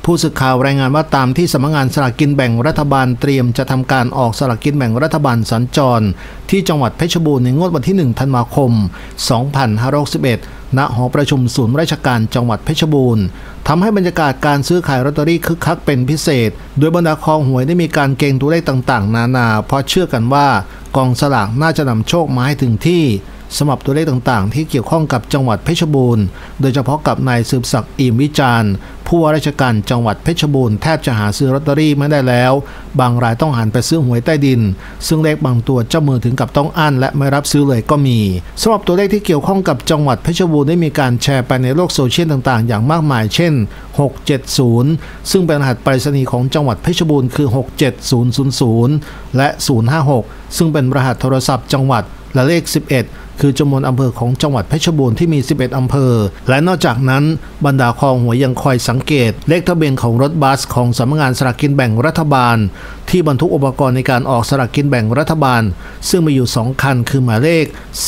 ผู้สื่อข่าวรายงานว่าตามที่สำนักงานสลากกินแบ่งรัฐบาลเตรียมจะทำการออกสลากกินแบ่งรัฐบาลสัญจรที่จังหวัดเพชรบูรณ์ในงวดวันที่1ธันวาคม2561ณหอประชุมศูนย์ราชการจังหวัดเพชรบูรณ์ทำให้บรรยากาศการซื้อขายลอตเตอรี่คึกคักเป็นพิเศษโดยบรรดาคอหวยได้มีการเก็งตัวเลขต่างๆนานาเพราะเชื่อกันว่ากองสลากน่าจะนำโชคมาให้ถึงที่สำหรับตัวเลขต่างๆที่เกี่ยวข้องกับจังหวัดเพชรบูรณ์โดยเฉพาะกับนายสืบศักดิ์อิ่มวิจารณ์ผู้ว่าราชการจังหวัดเพชรบูรณ์แทบจะหาซื้อลอตเตอรี่ไม่ได้แล้วบางรายต้องหันไปซื้อหวยใต้ดินซึ่งเลขบางตัวเจ้ามือถึงกับต้องอั้นและไม่รับซื้อเลยก็มีสำหรับตัวเลขที่เกี่ยวข้องกับจังหวัดเพชรบูรณ์ได้มีการแชร์ไปในโลกโซเชียลต่างๆอย่างมากมายเช่น670ซึ่งเป็นรหัสไปรษณีย์ของจังหวัดเพชรบูรณ์คือ67000และ056ซึ่งเป็นรหัสโทรศัพท์จังหวัดและเลข11คือจำนวนอำเภอของจังหวัดเพชรบูรณ์ที่มี11อำเภอและนอกจากนั้นบรรดาคอหวยยังคอยสังเกตเลขทะเบียนของรถบัสของสำนักงานสลากกินแบ่งรัฐบาลที่บรรทุกอุปกรณ์ในการออกสลากกินแบ่งรัฐบาลซึ่งมีอยู่2คันคือหมายเลข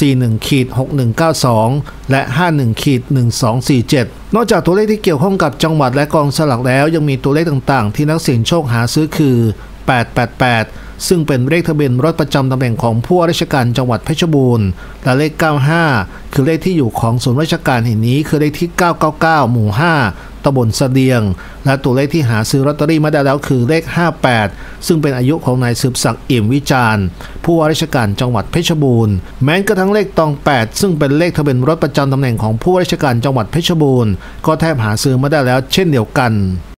41-6192และ51-1247นอกจากตัวเลขที่เกี่ยวข้องกับจังหวัดและกองสลากแล้วยังมีตัวเลขต่างๆที่นักเสี่ยงโชคหาซื้อคือ888ซึ่งเป็นเลขทะเบียนรถประจำตำแหน่งของผู้ว่าราชการจังหวัดเพชรบูรณ์และเลข95คือเลขที่อยู่ของศูนย์ราชการแห่งนี้คือเลขที่999หมู่5ตำบลเสดียงและตัวเลขที่หาซื้อลอตเตอรี่มาได้แล้วคือเลข58ซึ่งเป็นอายุของนายสืบศักดิ์อิ่มวิจารณ์ผู้ว่าราชการจังหวัดเพชรบูรณ์แม้กระทั่งเลขตอง8ซึ่งเป็นเลขทะเบียนรถประจำตำแหน่งของผู้ว่าราชการจังหวัดเพชรบูรณ์ก็แทบหาซื้อมาได้แล้วเช่นเดียวกัน